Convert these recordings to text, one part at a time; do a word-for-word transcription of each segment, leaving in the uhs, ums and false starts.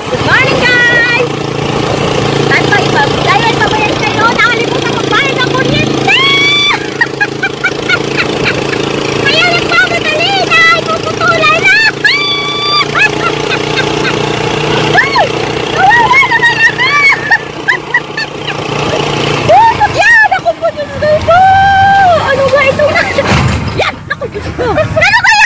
Good morning guys! Saan pa iba? Dahil pabayad kayo, nakalimutan magbayad ng kuryente! Kaya nagmamadali na! Mapuputulan na! Ay! Kawawa naman ako! Yan! Ako po Diyos ko! Ano ba ito? Yan! Ako Diyos ko! Ano kaya?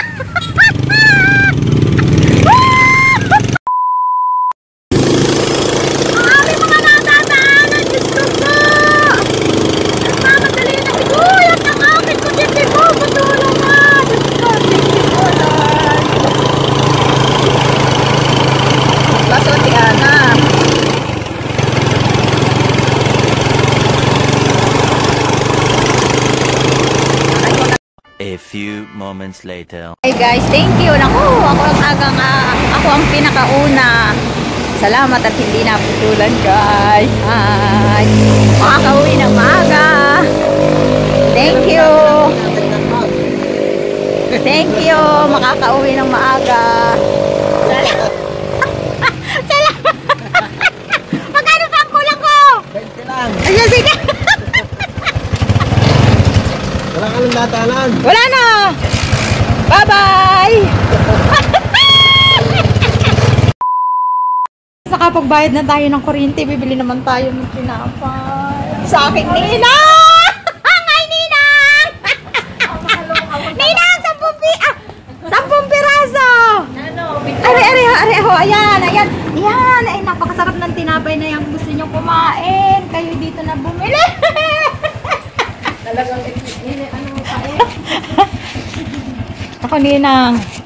A few moments later. Hey guys, thank you. Naku, ako ang agang uh, ako ang pinakauna. Salamat at hindi naputulan guys. Ay, makakauwi ng maaga. Thank you. Thank you. Makakauwi ng maaga. Salamat. Salamat. Magkano pa ang kulang ko? twenty lang. Ayan, sige. Wala ka ng datalan. Wala na. Bye-bye. Saka pagbayad na tayo ng kuryente, bibili naman tayo ng tinapay. Sa akin, Ninang! Ay, Ninang! Ninang, sampung pi... Ah, sampung piraso! Are, are, are, ho, ayan, ayan. Ayan, ay, napakasarap ng tinapay na yan. Gusto nyo kumain. Kayo dito na bumili. Talagang, ano, kain? Ako, Ninang.